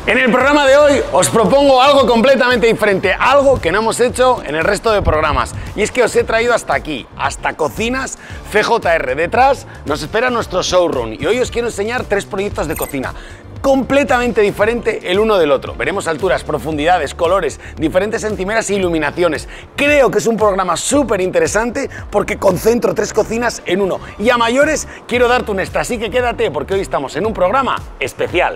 En el programa de hoy os propongo algo completamente diferente, algo que no hemos hecho en el resto de programas. Y es que os he traído hasta aquí, hasta Cocinas CJR. Detrás nos espera nuestro showroom y hoy os quiero enseñar 3 proyectos de cocina completamente diferente el uno del otro. Veremos alturas, profundidades, colores, diferentes encimeras e iluminaciones. Creo que es un programa súper interesante porque concentro 3 cocinas en uno. Y a mayores quiero darte un extra, así que quédate porque hoy estamos en un programa especial.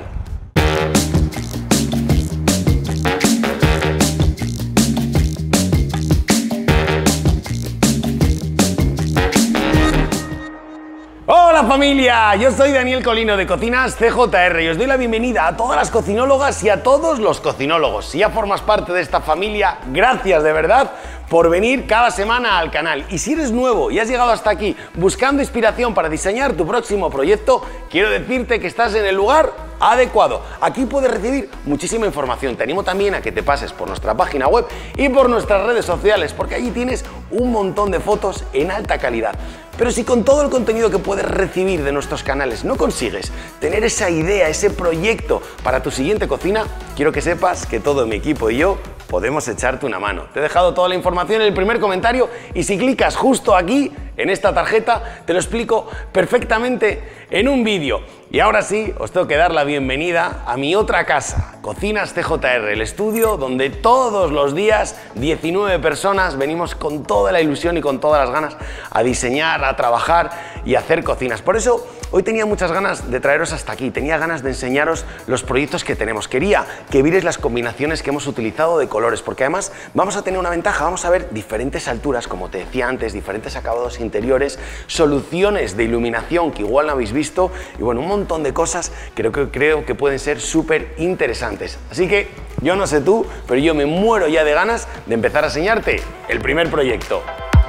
¡Hola familia! Yo soy Daniel Colino de Cocinas CJR y os doy la bienvenida a todas las cocinólogas y a todos los cocinólogos. Si ya formas parte de esta familia, gracias de verdad por venir cada semana al canal. Y si eres nuevo y has llegado hasta aquí buscando inspiración para diseñar tu próximo proyecto, quiero decirte que estás en el lugar adecuado. Aquí puedes recibir muchísima información. Te animo también a que te pases por nuestra página web y por nuestras redes sociales, porque allí tienes un montón de fotos en alta calidad. Pero si con todo el contenido que puedes recibir de nuestros canales no consigues tener esa idea, ese proyecto para tu siguiente cocina, quiero que sepas que todo mi equipo y yo podemos echarte una mano. Te he dejado toda la información en el primer comentario y si clicas justo aquí, en esta tarjeta, te lo explico perfectamente en un vídeo. Y ahora sí, os tengo que dar la bienvenida a mi otra casa, Cocinas CJR, el estudio donde todos los días 19 personas venimos con toda la ilusión y con todas las ganas a diseñar, a trabajar y a hacer cocinas. Por eso hoy tenía muchas ganas de traeros hasta aquí, tenía ganas de enseñaros los proyectos que tenemos. Quería que vierais las combinaciones que hemos utilizado de colores, porque además vamos a tener una ventaja, vamos a ver diferentes alturas, como te decía antes, diferentes acabados interiores, soluciones de iluminación que igual no habéis visto y bueno, un montón de cosas que creo que pueden ser súper interesantes. Así que yo no sé tú, pero yo me muero ya de ganas de empezar a enseñarte el primer proyecto.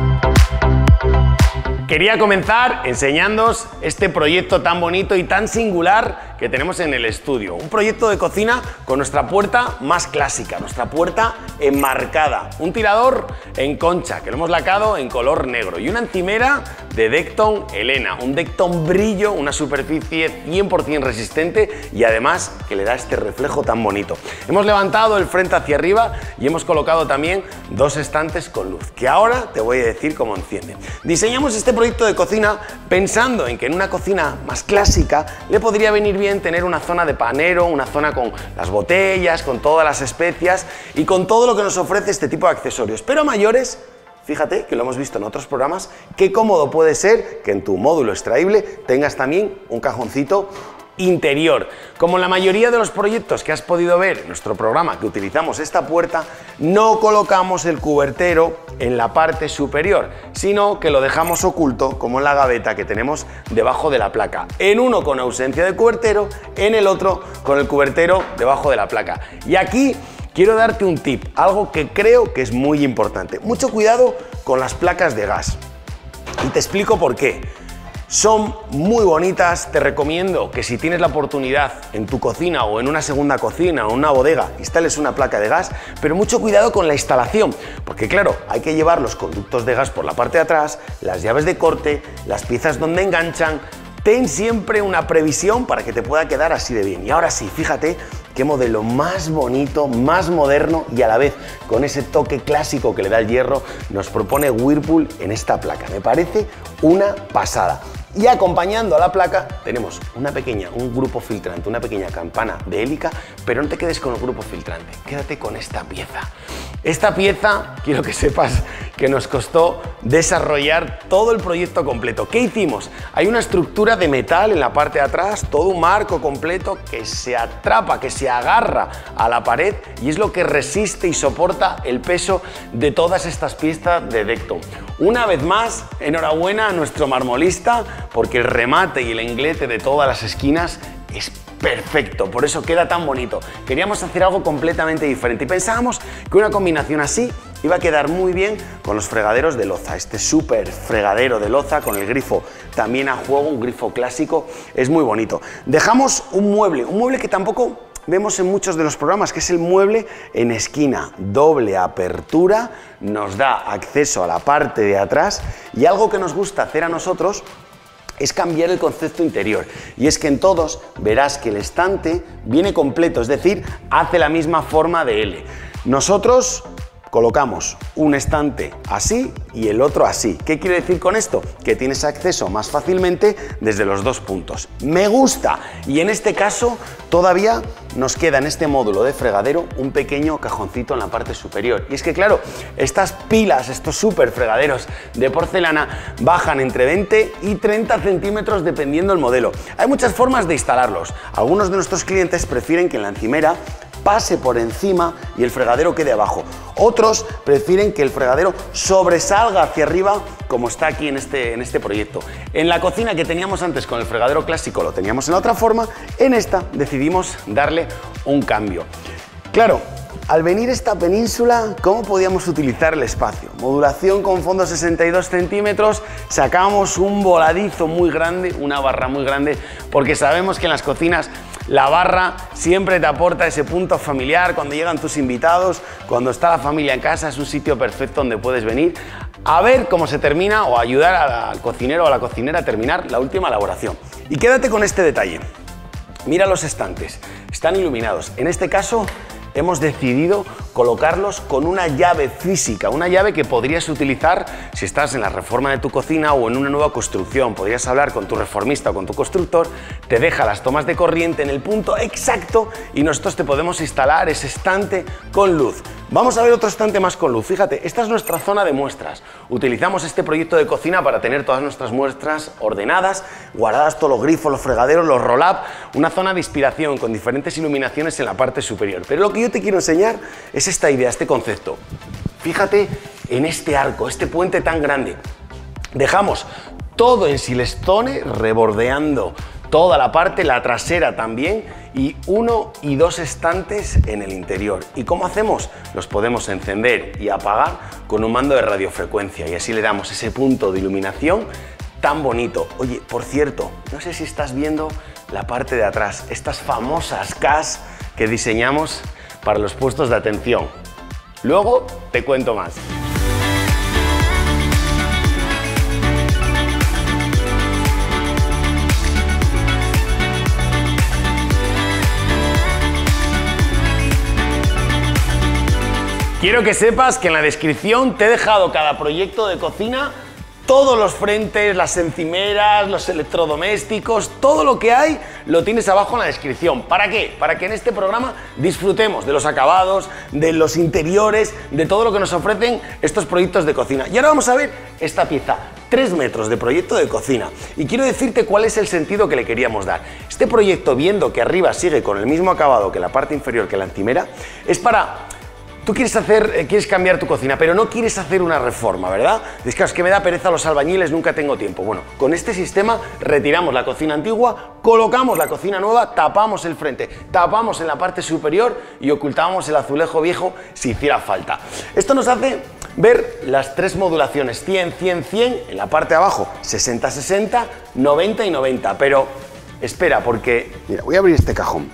Quería comenzar enseñándoos este proyecto tan bonito y tan singular que tenemos en el estudio. Un proyecto de cocina con nuestra puerta más clásica, nuestra puerta enmarcada. Un tirador en concha, que lo hemos lacado en color negro. Y una encimera de Decton Helena. Un Decton brillo, una superficie 100% resistente y además que le da este reflejo tan bonito. Hemos levantado el frente hacia arriba y hemos colocado también 2 estantes con luz, que ahora te voy a decir cómo encienden. Diseñamos este proyecto de cocina pensando en que en una cocina más clásica le podría venir bien tener una zona de panero, una zona con las botellas, con todas las especias y con todo lo que nos ofrece este tipo de accesorios. Pero a mayores, fíjate que lo hemos visto en otros programas, qué cómodo puede ser que en tu módulo extraíble tengas también un cajoncito interior. Como en la mayoría de los proyectos que has podido ver en nuestro programa que utilizamos esta puerta, no colocamos el cubertero en la parte superior, sino que lo dejamos oculto como en la gaveta que tenemos debajo de la placa. En uno con ausencia de cubertero, en el otro con el cubertero debajo de la placa. Y aquí quiero darte un tip, algo que creo que es muy importante. Mucho cuidado con las placas de gas. Y te explico por qué. Son muy bonitas, te recomiendo que si tienes la oportunidad en tu cocina o en una segunda cocina o en una bodega instales una placa de gas, pero mucho cuidado con la instalación, porque claro, hay que llevar los conductos de gas por la parte de atrás, las llaves de corte, las piezas donde enganchan. Ten siempre una previsión para que te pueda quedar así de bien. Y ahora sí, fíjate qué modelo más bonito, más moderno y a la vez con ese toque clásico que le da el hierro nos propone Whirlpool en esta placa. Me parece una pasada. Y acompañando a la placa tenemos un grupo filtrante, una pequeña campana de hélica, pero no te quedes con el grupo filtrante, quédate con esta pieza. Esta pieza, quiero que sepas que nos costó desarrollar todo el proyecto completo. ¿Qué hicimos? Hay una estructura de metal en la parte de atrás, todo un marco completo que se atrapa, que se agarra a la pared y es lo que resiste y soporta el peso de todas estas piezas de Decton. Una vez más, enhorabuena a nuestro marmolista porque el remate y el englete de todas las esquinas es perfecto, por eso queda tan bonito. Queríamos hacer algo completamente diferente y pensábamos que una combinación así iba a quedar muy bien con los fregaderos de loza. Este súper fregadero de loza con el grifo también a juego, un grifo clásico, es muy bonito. Dejamos un mueble que tampoco vemos en muchos de los programas, que es el mueble en esquina, doble apertura, nos da acceso a la parte de atrás y algo que nos gusta hacer a nosotros es cambiar el concepto interior, y es que en todos verás que el estante viene completo, es decir, hace la misma forma de L. Nosotros colocamos un estante así y el otro así. ¿Qué quiere decir con esto? Que tienes acceso más fácilmente desde los dos puntos. Me gusta, y en este caso todavía nos queda en este módulo de fregadero un pequeño cajoncito en la parte superior. Y es que claro, estas pilas, estos super fregaderos de porcelana bajan entre 20 y 30 centímetros dependiendo del modelo. Hay muchas formas de instalarlos. Algunos de nuestros clientes prefieren que en la encimera pase por encima y el fregadero quede abajo. Otros prefieren que el fregadero sobresalga hacia arriba, como está aquí en este proyecto. En la cocina que teníamos antes con el fregadero clásico lo teníamos en la otra forma, en esta decidimos darle un cambio. Claro, al venir esta península, ¿cómo podíamos utilizar el espacio? Modulación con fondo 62 centímetros, sacamos un voladizo muy grande, una barra muy grande, porque sabemos que en las cocinas la barra siempre te aporta ese punto familiar cuando llegan tus invitados, cuando está la familia en casa, es un sitio perfecto donde puedes venir a ver cómo se termina o ayudar al cocinero o a la cocinera a terminar la última elaboración. Y quédate con este detalle. Mira los estantes, están iluminados. En este caso hemos decidido colocarlos con una llave física, una llave que podrías utilizar si estás en la reforma de tu cocina o en una nueva construcción. Podrías hablar con tu reformista o con tu constructor, te deja las tomas de corriente en el punto exacto y nosotros te podemos instalar ese estante con luz. Vamos a ver otro estante más con luz. Fíjate, esta es nuestra zona de muestras. Utilizamos este proyecto de cocina para tener todas nuestras muestras ordenadas, guardadas todos los grifos, los fregaderos, los roll-up, una zona de inspiración con diferentes iluminaciones en la parte superior. Pero lo que yo te quiero enseñar es esta idea, este concepto. Fíjate en este arco, este puente tan grande. Dejamos todo en silestone rebordeando toda la parte, la trasera también, y 1 y 2 estantes en el interior. ¿Y cómo hacemos? Los podemos encender y apagar con un mando de radiofrecuencia y así le damos ese punto de iluminación tan bonito. Oye, por cierto, no sé si estás viendo la parte de atrás, estas famosas CAS que diseñamos para los puestos de atención. Luego te cuento más. Quiero que sepas que en la descripción te he dejado cada proyecto de cocina, todos los frentes, las encimeras, los electrodomésticos, todo lo que hay lo tienes abajo en la descripción. ¿Para qué? Para que en este programa disfrutemos de los acabados, de los interiores, de todo lo que nos ofrecen estos proyectos de cocina. Y ahora vamos a ver esta pieza, 3 metros de proyecto de cocina. Y quiero decirte cuál es el sentido que le queríamos dar. Este proyecto, viendo que arriba sigue con el mismo acabado que la parte inferior, que la encimera, es para... Tú quieres cambiar tu cocina, pero no quieres hacer una reforma, ¿verdad? Dices, claro, es que me da pereza los albañiles, nunca tengo tiempo. Bueno, con este sistema retiramos la cocina antigua, colocamos la cocina nueva, tapamos el frente, tapamos en la parte superior y ocultamos el azulejo viejo si hiciera falta. Esto nos hace ver las 3 modulaciones, 100, 100, 100, en la parte de abajo 60, 60, 90 y 90, pero espera, porque... Mira, voy a abrir este cajón.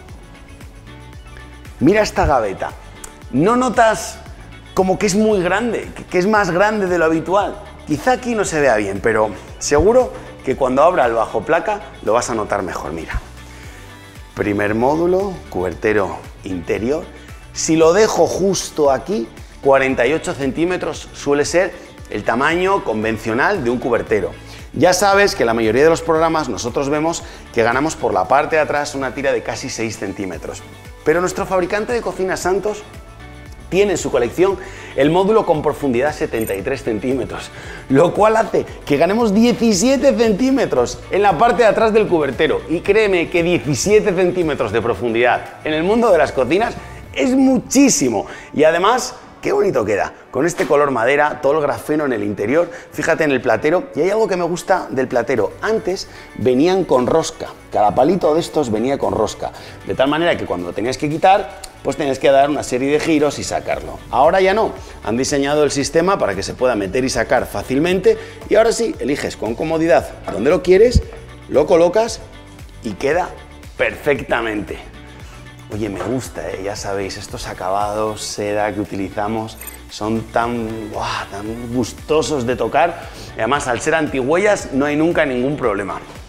Mira esta gaveta. ¿No notas como que es muy grande, que es más grande de lo habitual? Quizá aquí no se vea bien, pero seguro que cuando abra el bajo placa lo vas a notar mejor. Mira, primer módulo, cubertero interior. Si lo dejo justo aquí, 48 centímetros suele ser el tamaño convencional de un cubertero. Ya sabes que en la mayoría de los programas nosotros vemos que ganamos por la parte de atrás una tira de casi 6 centímetros. Pero nuestro fabricante de cocinas Santos tiene en su colección el módulo con profundidad 73 centímetros, lo cual hace que ganemos 17 centímetros en la parte de atrás del cubertero. Y créeme que 17 centímetros de profundidad en el mundo de las cocinas es muchísimo. Y además, qué bonito queda, con este color madera, todo el grafeno en el interior. Fíjate en el platero, y hay algo que me gusta del platero. Antes venían con rosca, cada palito de estos venía con rosca, de tal manera que cuando lo tenías que quitar, pues tenías que dar una serie de giros y sacarlo. Ahora ya no, han diseñado el sistema para que se pueda meter y sacar fácilmente, y ahora sí, eliges con comodidad a dónde lo quieres, lo colocas y queda perfectamente. Oye, me gusta, ya sabéis, estos acabados, seda que utilizamos son tan gustosos de tocar. Y además, al ser antihuellas, no hay nunca ningún problema.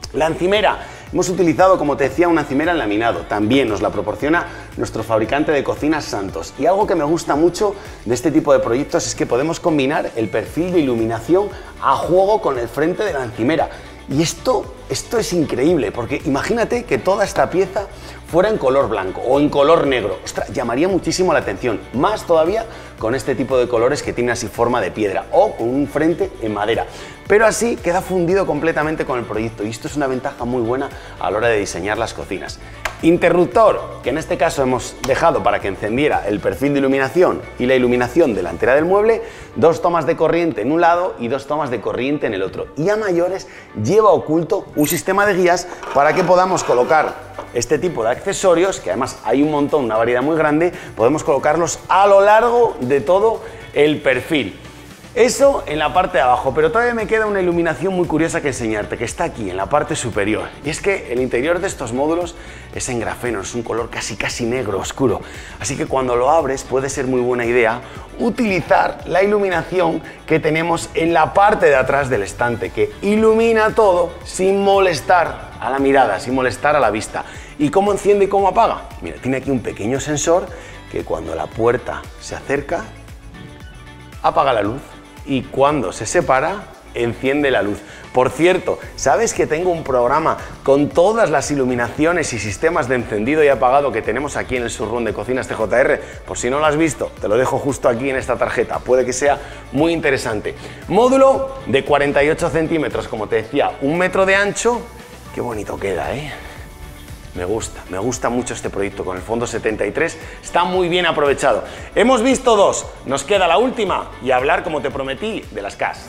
La encimera, hemos utilizado, como te decía, una encimera en laminado. También nos la proporciona nuestro fabricante de cocinas Santos. Y algo que me gusta mucho de este tipo de proyectos es que podemos combinar el perfil de iluminación a juego con el frente de la encimera. Y esto es increíble, porque imagínate que toda esta pieza fuera en color blanco o en color negro. Ostras, llamaría muchísimo la atención, más todavía con este tipo de colores que tiene así forma de piedra o con un frente en madera. Pero así queda fundido completamente con el proyecto y esto es una ventaja muy buena a la hora de diseñar las cocinas. Interruptor, que en este caso hemos dejado para que encendiera el perfil de iluminación y la iluminación delantera del mueble, 2 tomas de corriente en un lado y 2 tomas de corriente en el otro. Y a mayores lleva oculto un sistema de guías para que podamos colocar este tipo de accesorios, que además hay un montón, una variedad muy grande, podemos colocarlos a lo largo de todo el perfil. Eso en la parte de abajo, pero todavía me queda una iluminación muy curiosa que enseñarte, que está aquí en la parte superior. Y es que el interior de estos módulos es en grafeno, es un color casi negro, oscuro. Así que cuando lo abres puede ser muy buena idea utilizar la iluminación que tenemos en la parte de atrás del estante, que ilumina todo sin molestar a la mirada, sin molestar a la vista. ¿Y cómo enciende y cómo apaga? Mira, tiene aquí un pequeño sensor que cuando la puerta se acerca, apaga la luz. Y cuando se separa, enciende la luz. Por cierto, ¿sabes que tengo un programa con todas las iluminaciones y sistemas de encendido y apagado que tenemos aquí en el showroom de Cocinas TJR? Por si no lo has visto, te lo dejo justo aquí en esta tarjeta, puede que sea muy interesante. Módulo de 48 centímetros, como te decía, 1 metro de ancho. Qué bonito queda, ¿eh? Me gusta mucho este proyecto con el fondo 73, está muy bien aprovechado. Hemos visto 2, nos queda la última y hablar, como te prometí, de las CAS.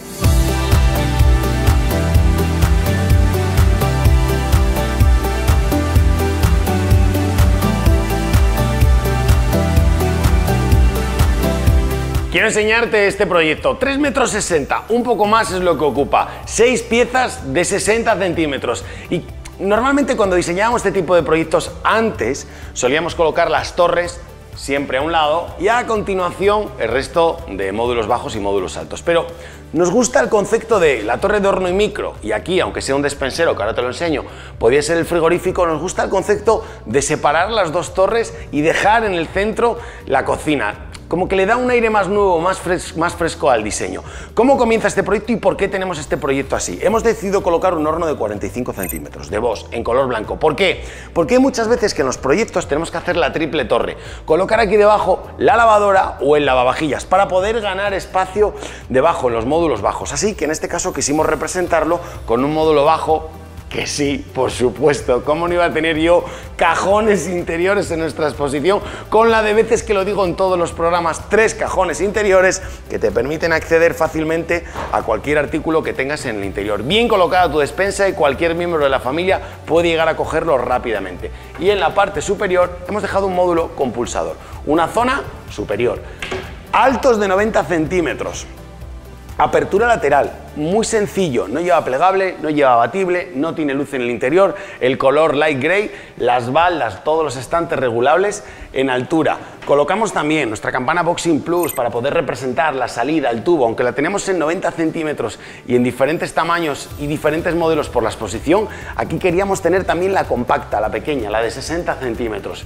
Quiero enseñarte este proyecto, 3,60 metros, un poco más es lo que ocupa, 6 piezas de 60 centímetros. Y normalmente cuando diseñábamos este tipo de proyectos antes solíamos colocar las torres siempre a un lado y a continuación el resto de módulos bajos y módulos altos. Pero nos gusta el concepto de la torre de horno y micro y aquí, aunque sea un despensero, que ahora te lo enseño, podría ser el frigorífico, nos gusta el concepto de separar las 2 torres y dejar en el centro la cocina. Como que le da un aire más nuevo, más fresco al diseño. ¿Cómo comienza este proyecto y por qué tenemos este proyecto así? Hemos decidido colocar un horno de 45 centímetros de Bosch en color blanco. ¿Por qué? Porque hay muchas veces que en los proyectos tenemos que hacer la triple torre. Colocar aquí debajo la lavadora o el lavavajillas para poder ganar espacio debajo en los módulos bajos. Así que en este caso quisimos representarlo con un módulo bajo. Que sí, por supuesto, ¿cómo no iba a tener yo cajones interiores en nuestra exposición? Con la de veces que lo digo en todos los programas, 3 cajones interiores que te permiten acceder fácilmente a cualquier artículo que tengas en el interior. Bien colocada tu despensa y cualquier miembro de la familia puede llegar a cogerlo rápidamente. Y en la parte superior hemos dejado un módulo con pulsador, una zona superior, altos de 90 centímetros. Apertura lateral, muy sencillo, no lleva plegable, no lleva abatible, no tiene luz en el interior, el color light gray, las baldas, todos los estantes regulables en altura. Colocamos también nuestra campana Boxing Plus para poder representar la salida, el tubo, aunque la tenemos en 90 centímetros y en diferentes tamaños y diferentes modelos por la exposición, aquí queríamos tener también la compacta, la pequeña, la de 60 centímetros.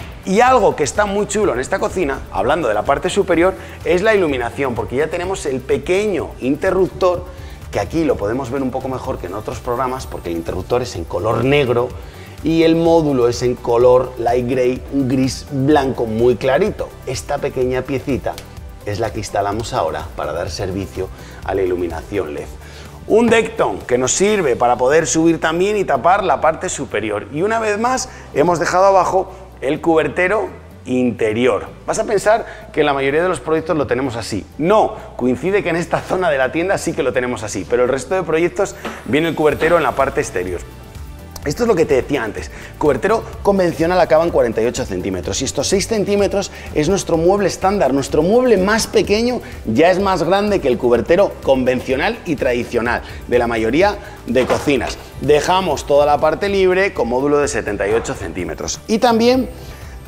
Y algo que está muy chulo en esta cocina, hablando de la parte superior, es la iluminación, porque ya tenemos el pequeño interruptor, que aquí lo podemos ver un poco mejor que en otros programas, porque el interruptor es en color negro y el módulo es en color light gray, un gris blanco muy clarito. Esta pequeña piecita es la que instalamos ahora para dar servicio a la iluminación LED. Un Decton que nos sirve para poder subir también y tapar la parte superior. Y una vez más hemos dejado abajo el cubertero interior. Vas a pensar que en la mayoría de los proyectos lo tenemos así. No, coincide que en esta zona de la tienda sí que lo tenemos así, pero el resto de proyectos viene el cubertero en la parte exterior. Esto es lo que te decía antes, cubertero convencional acaba en 48 centímetros y estos 6 centímetros es nuestro mueble estándar, nuestro mueble más pequeño ya es más grande que el cubertero convencional y tradicional de la mayoría de cocinas. Dejamos toda la parte libre con módulo de 78 centímetros y también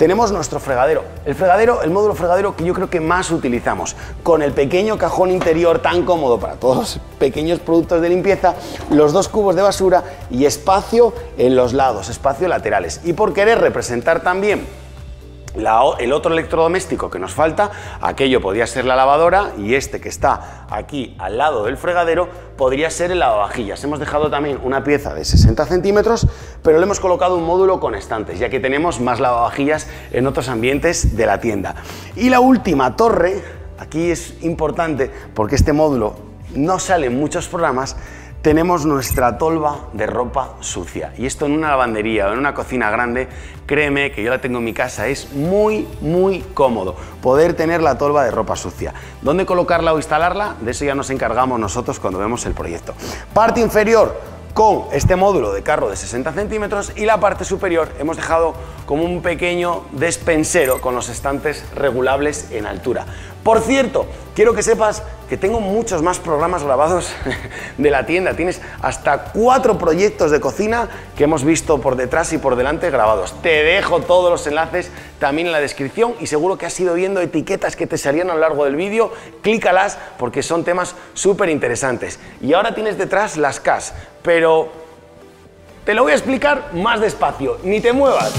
tenemos nuestro fregadero. El módulo fregadero que yo creo que más utilizamos, con el pequeño cajón interior tan cómodo para todos los pequeños productos de limpieza, los 2 cubos de basura y espacio en los lados, espacio laterales. Y por querer representar también el otro electrodoméstico que nos falta, aquello podría ser la lavadora y este que está aquí al lado del fregadero podría ser el lavavajillas. Hemos dejado también una pieza de 60 centímetros, pero le hemos colocado un módulo con estantes, ya que tenemos más lavavajillas en otros ambientes de la tienda. Y la última torre, aquí es importante porque este módulo no sale en muchos programas, tenemos nuestra tolva de ropa sucia. Y esto en una lavandería o en una cocina grande, créeme que yo la tengo en mi casa, es muy cómodo poder tener la tolva de ropa sucia. ¿Dónde colocarla o instalarla? De eso ya nos encargamos nosotros cuando vemos el proyecto. Parte inferior con este módulo de carro de 60 centímetros y la parte superior hemos dejado como un pequeño despensero con los estantes regulables en altura. Por cierto, quiero que sepas que tengo muchos más programas grabados de la tienda. Tienes hasta 4 proyectos de cocina que hemos visto por detrás y por delante grabados. Te dejo todos los enlaces también en la descripción y seguro que has ido viendo etiquetas que te salían a lo largo del vídeo. Clícalas porque son temas súper interesantes. Y ahora tienes detrás las CAS, pero te lo voy a explicar más despacio. Ni te muevas.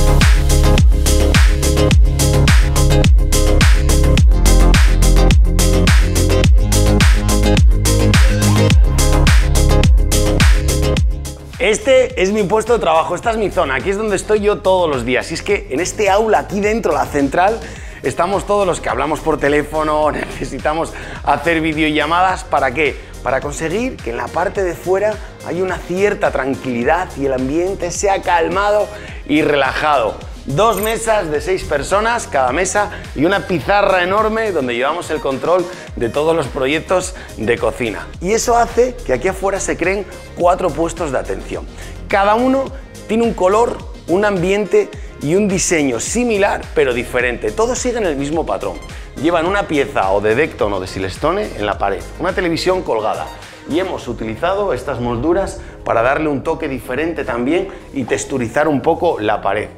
Este es mi puesto de trabajo, esta es mi zona, aquí es donde estoy yo todos los días. Y es que en este aula, aquí dentro, la central, estamos todos los que hablamos por teléfono, necesitamos hacer videollamadas. ¿Para qué? Para conseguir que en la parte de fuera haya una cierta tranquilidad y el ambiente sea calmado y relajado. 2 mesas de 6 personas cada mesa y una pizarra enorme donde llevamos el control de todos los proyectos de cocina. Y eso hace que aquí afuera se creen 4 puestos de atención. Cada uno tiene un color, un ambiente y un diseño similar pero diferente. Todos siguen el mismo patrón. Llevan una pieza o de Decton o de Silestone en la pared, una televisión colgada. Y hemos utilizado estas molduras para darle un toque diferente también y texturizar un poco la pared.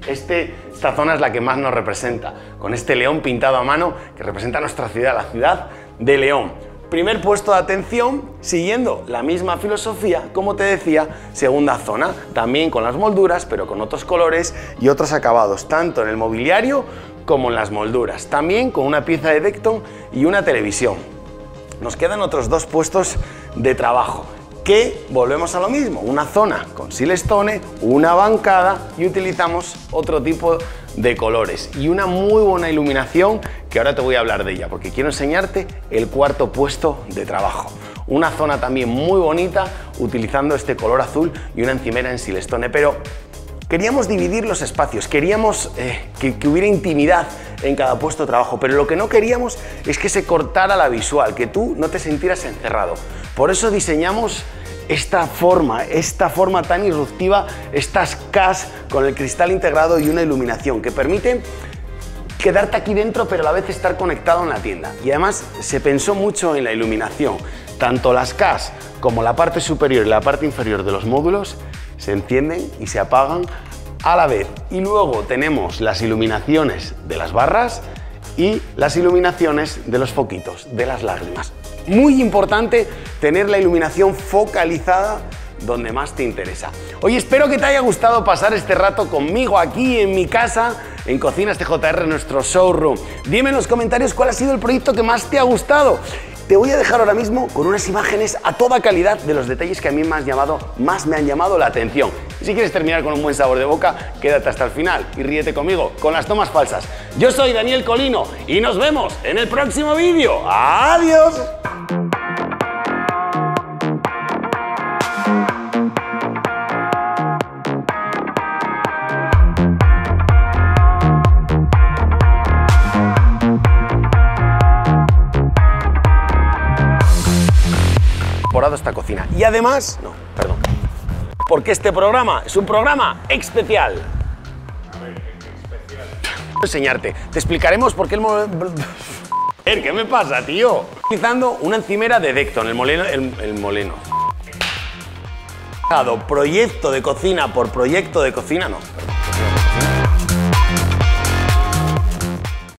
Esta zona es la que más nos representa, con este león pintado a mano que representa nuestra ciudad, la ciudad de León. Primer puesto de atención, siguiendo la misma filosofía, como te decía, segunda zona, también con las molduras, pero con otros colores y otros acabados, tanto en el mobiliario como en las molduras. También con una pieza de Decton y una televisión. Nos quedan otros 2 puestos de trabajo, que volvemos a lo mismo, una zona con Silestone, una bancada y utilizamos otro tipo de colores y una muy buena iluminación que ahora te voy a hablar de ella porque quiero enseñarte el 4.º puesto de trabajo. Una zona también muy bonita utilizando este color azul y una encimera en Silestone, pero queríamos dividir los espacios, queríamos que hubiera intimidad en cada puesto de trabajo, pero lo que no queríamos es que se cortara la visual, que tú no te sintieras encerrado. Por eso diseñamos esta forma tan irruptiva, estas CAS con el cristal integrado y una iluminación que permite quedarte aquí dentro pero a la vez estar conectado en la tienda. Y además se pensó mucho en la iluminación. Tanto las CAS como la parte superior y la parte inferior de los módulos se encienden y se apagan a la vez. Y luego tenemos las iluminaciones de las barras y las iluminaciones de los foquitos, de las lágrimas. Muy importante tener la iluminación focalizada donde más te interesa. Oye, espero que te haya gustado pasar este rato conmigo aquí en mi casa, en Cocinas TJR, nuestro showroom. Dime en los comentarios cuál ha sido el proyecto que más te ha gustado. Te voy a dejar ahora mismo con unas imágenes a toda calidad de los detalles que a mí más me han llamado la atención. Y si quieres terminar con un buen sabor de boca, quédate hasta el final y ríete conmigo con las tomas falsas. Yo soy Daniel Colino y nos vemos en el próximo vídeo. ¡Adiós! Esta cocina. Y además, no, perdón, porque este programa es un programa especial. Enseñarte, te explicaremos por qué ¿Qué me pasa, tío? Utilizando una encimera de Decton, el moleno. Proyecto de cocina por proyecto de cocina, no, perdón.